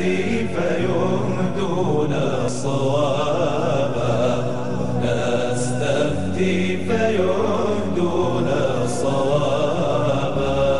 نستفتي فيهدون الصواب، نستفتي فيهدون الصواب.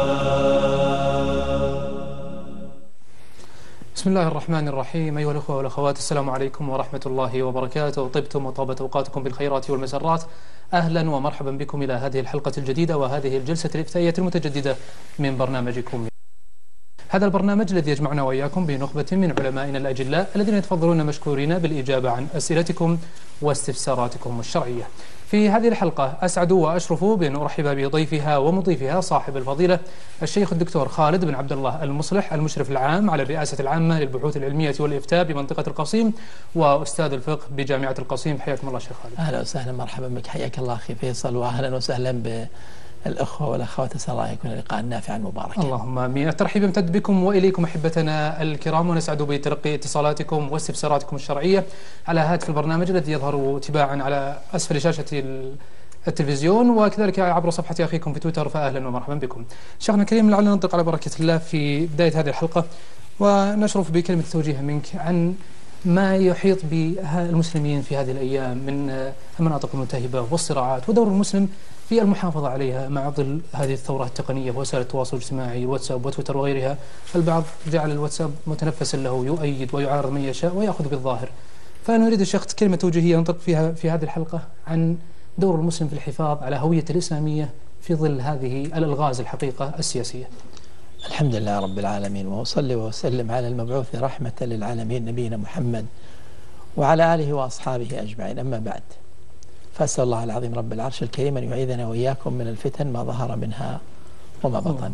بسم الله الرحمن الرحيم. أيها الأخوة والأخوات، السلام عليكم ورحمة الله وبركاته. طبتم وطابت أوقاتكم بالخيرات والمسرات. أهلا ومرحبا بكم إلى هذه الحلقة الجديدة وهذه الجلسة الإفتائية المتجددة من برنامجكم. هذا البرنامج الذي يجمعنا وإياكم بنخبة من علمائنا الأجلاء الذين يتفضلون مشكورين بالإجابة عن أسئلتكم واستفساراتكم الشرعية. في هذه الحلقة أسعد وأشرف بأن أرحب بضيفها ومضيفها صاحب الفضيلة الشيخ الدكتور خالد بن عبد الله المصلح، المشرف العام على الرئاسة العامة للبحوث العلمية والإفتاء بمنطقة القصيم وأستاذ الفقه بجامعة القصيم. حياكم الله شيخ خالد. أهلا وسهلا، مرحبا بك، حياك الله أخي فيصل، وأهلا وسهلا بالأخوة والأخوات. أسأل الله يكون لقاء نافعا مباركا. اللهم آمين. الترحيب يمتد بكم وإليكم أحبتنا الكرام، ونسعد بتلقي اتصالاتكم واستفساراتكم الشرعية على هاتف البرنامج الذي يظهر تباعا على أسفل شاشة التلفزيون وكذلك عبر صفحة أخيكم في تويتر. فأهلا ومرحبا بكم. شيخنا الكريم، لعلنا ننطق على بركة الله في بداية هذه الحلقة ونشرف بكلمة توجيه منك عن ما يحيط بالمسلمين في هذه الأيام من المناطق الملتهبة والصراعات، ودور المسلم في المحافظة عليها مع ظل هذه الثورة التقنية ووسائل التواصل الاجتماعي، الواتساب وتويتر وغيرها. البعض جعل الواتساب متنفسا له، يؤيد ويعارض من يشاء ويأخذ بالظاهر. فأنا أريد الشيخ كلمة توجيهية ننطق فيها في هذه الحلقة عن دور المسلم في الحفاظ على هوية الإسلامية في ظل هذه الألغاز الحقيقة السياسية. الحمد لله رب العالمين، وأصلي وأسلم على المبعوث رحمة للعالمين نبينا محمد وعلى آله وأصحابه أجمعين. أما بعد، فأسأل الله العظيم رب العرش الكريم أن يعيذنا وإياكم من الفتن ما ظهر منها وما بطن.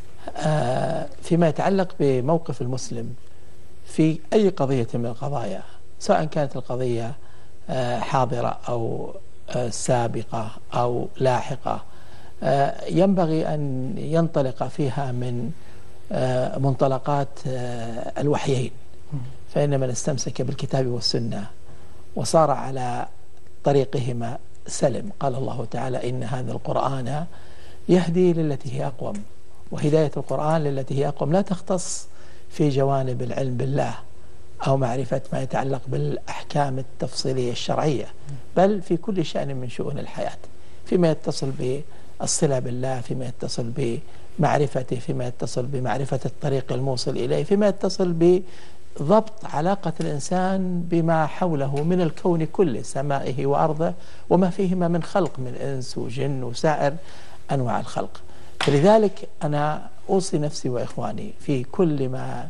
فيما يتعلق بموقف المسلم في أي قضية من القضايا، سواء كانت القضية حاضرة أو سابقة أو لاحقة، ينبغي أن ينطلق فيها من منطلقات الوحيين. فإن من استمسك بالكتاب والسنة وصار على طريقهما سلم. قال الله تعالى: إن هذا القرآن يهدي للتي هي أقوم. وهداية القرآن للتي هي أقوم لا تختص في جوانب العلم بالله أو معرفة ما يتعلق بالأحكام التفصيلية الشرعية، بل في كل شأن من شؤون الحياة، فيما يتصل بالصلة بالله، فيما يتصل بمعرفته، فيما يتصل بمعرفة الطريق الموصل إليه، فيما يتصل بضبط علاقة الإنسان بما حوله من الكون كله، سمائه وأرضه وما فيهما من خلق من إنس وجن وسائر أنواع الخلق. فلذلك أنا أوصي نفسي وإخواني في كل ما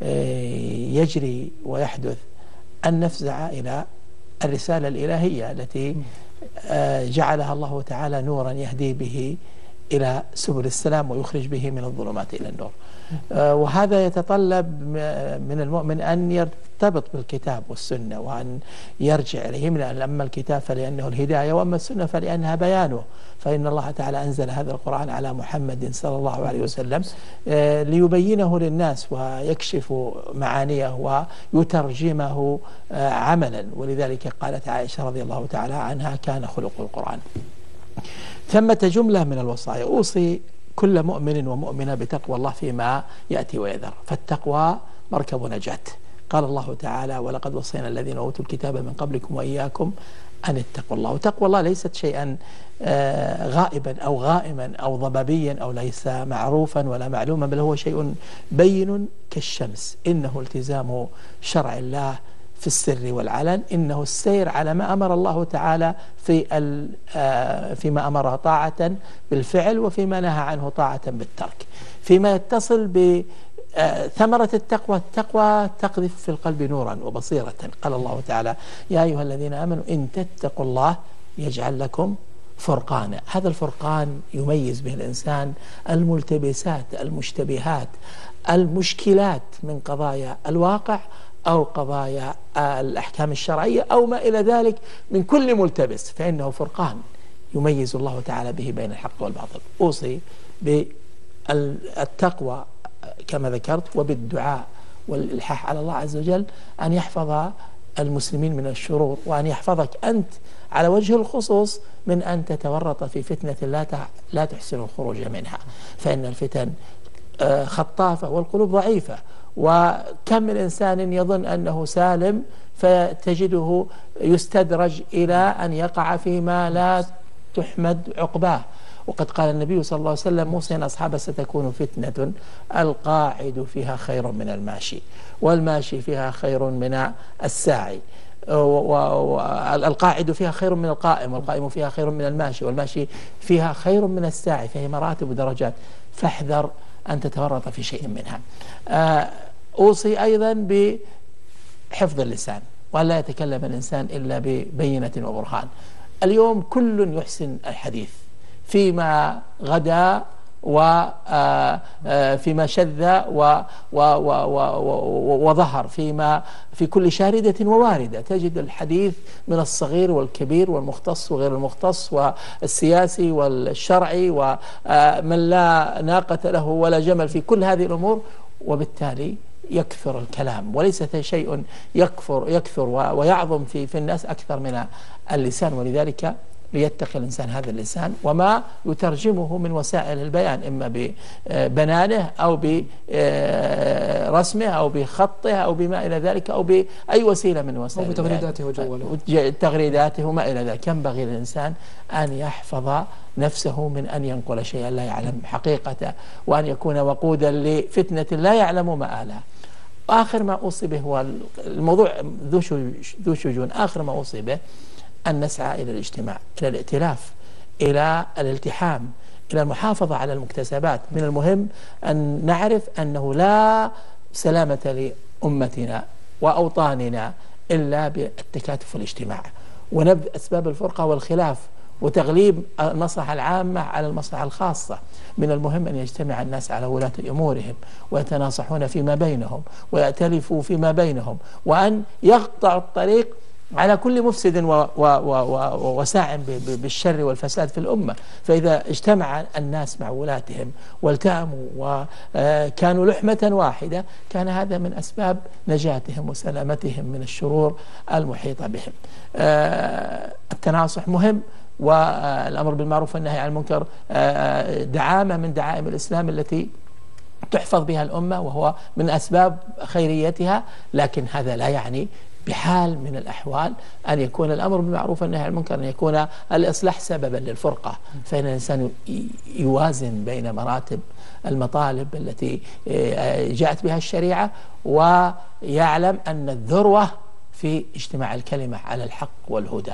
يجري ويحدث أن نفزع إلى الرسالة الإلهية التي جعلها الله تعالى نورا يهدي به إلى سبل السلام ويخرج به من الظلمات إلى النور. وهذا يتطلب من المؤمن أن يرتبط بالكتاب والسنة وأن يرجع إليهم، أما الكتاب فلأنه الهداية وأما السنة فلأنها بيانه. فإن الله تعالى أنزل هذا القرآن على محمد صلى الله عليه وسلم ليبينه للناس ويكشف معانيه ويترجمه عملا. ولذلك قالت عائشة رضي الله تعالى عنها: كان خلق القرآن. ثمة جملة من الوصايا أوصي كل مؤمن ومؤمنة بتقوى الله فيما يأتي ويذر، فالتقوى مركب نجاة. قال الله تعالى: ولقد وصينا الذين أوتوا الكتاب من قبلكم وإياكم أن اتقوا الله. وتقوى الله ليست شيئا غائبا أو غائما أو ضبابيا أو ليس معروفا ولا معلوما، بل هو شيء بين كالشمس. إنه التزام شرع الله في السر والعلن، إنه السير على ما أمر الله تعالى فيما أمر طاعة بالفعل وفيما نهى عنه طاعة بالترك. فيما يتصل بثمرة التقوى تقذف في القلب نورا وبصيرة. قال الله تعالى: يا أيها الذين آمنوا إن تتقوا الله يجعل لكم فرقانا. هذا الفرقان يميز به الإنسان الملتبسات، المشتبهات، المشكلات من قضايا الواقع أو قضايا الأحكام الشرعية أو ما إلى ذلك من كل ملتبس، فإنه فرقان يميز الله تعالى به بين الحق والباطل. أوصي بالتقوى كما ذكرت، وبالدعاء والإلحاح على الله عز وجل أن يحفظ المسلمين من الشرور، وأن يحفظك أنت على وجه الخصوص من أن تتورط في فتنة لا تحسن الخروج منها، فإن الفتن خطافة والقلوب ضعيفة، وكم من إنسان يظن أنه سالم فتجده يستدرج إلى أن يقع فيما لا تحمد عقباه. وقد قال النبي صلى الله عليه وسلم موصيا أصحابه ستكون فتنة القاعد فيها خير من الماشي، والماشي فيها خير من الساعي، القاعد فيها خير من القائم، والقائم فيها خير من الماشي، والماشي فيها خير من الساعي، فهي مراتب ودرجات، فاحذر أن تتورط في شيء منها. أوصي أيضا بحفظ اللسان، وأن لا يتكلم الإنسان إلا ببينة وبرهان. اليوم كل يحسن الحديث فيما غدا وفيما شذ وظهر، في كل شاردة وواردة تجد الحديث من الصغير والكبير والمختص وغير المختص والسياسي والشرعي ومن لا ناقة له ولا جمل في كل هذه الأمور، وبالتالي يكثر الكلام، وليس شيء يكثر ويعظم في الناس أكثر من اللسان. ولذلك ليتقي الإنسان هذا اللسان وما يترجمه من وسائل البيان، إما ببنانه أو برسمه أو بخطه أو بما إلى ذلك أو بأي وسيلة من وسائل أو بتغريداته وجواله، تغريداته وما إلى ذلك. ينبغي للإنسان أن يحفظ نفسه من أن ينقل شيئا لا يعلم حقيقته، وأن يكون وقودا لفتنة لا يعلم مآلها. آخر ما أوصي به هو الموضوع ذو شجون، آخر ما أوصي به أن نسعى إلى الاجتماع، إلى الائتلاف، إلى الالتحام، إلى المحافظة على المكتسبات. من المهم أن نعرف أنه لا سلامة لأمتنا وأوطاننا إلا بالتكاتف والاجتماع، ونبذ أسباب الفرقة والخلاف وتغليب المصلحة العامة على المصلحة الخاصة. من المهم أن يجتمع الناس على ولاة أمورهم ويتناصحون فيما بينهم ويأتلفوا فيما بينهم، وأن يقطعوا الطريق على كل مفسد وساع بالشر والفساد في الأمة. فإذا اجتمع الناس مع ولاتهم والتأموا وكانوا لحمة واحدة، كان هذا من أسباب نجاتهم وسلامتهم من الشرور المحيطة بهم. التناصح مهم، والأمر بالمعروف والنهي عن المنكر دعامة من دعائم الإسلام التي تحفظ بها الأمة، وهو من أسباب خيريتها. لكن هذا لا يعني بحال من الأحوال أن يكون الأمر بالمعروف والنهي عن المنكر، أن يكون الإصلاح سببا للفرقة. فإن الإنسان يوازن بين مراتب المطالب التي جاءت بها الشريعة، ويعلم أن الذروة في اجتماع الكلمة على الحق والهدى.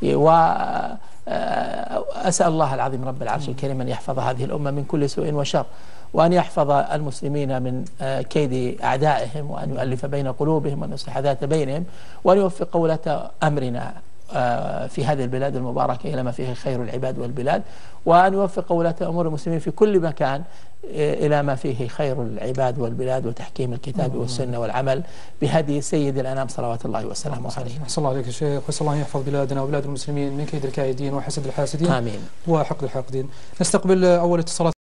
وأسأل الله العظيم رب العرش الكريم أن يحفظ هذه الأمة من كل سوء وشر، وأن يحفظ المسلمين من كيد أعدائهم، وأن يؤلف بين قلوبهم وأن يصلح ذات بينهم، وأن يوفق ولاة أمرنا في هذه البلاد المباركة إلى ما فيه خير العباد والبلاد، وأن يوفق ولاة أمور المسلمين في كل مكان إلى ما فيه خير العباد والبلاد وتحكيم الكتاب والسنة والعمل بهدي سيد الأنام صلوات الله وسلامه عليه. أحسن الله عليك يا شيخ، وأسأل الله يحفظ بلادنا وبلاد المسلمين من كيد الكائدين وحسد الحاسدين آمين وحقد الحاقدين. نستقبل أول اتصالات.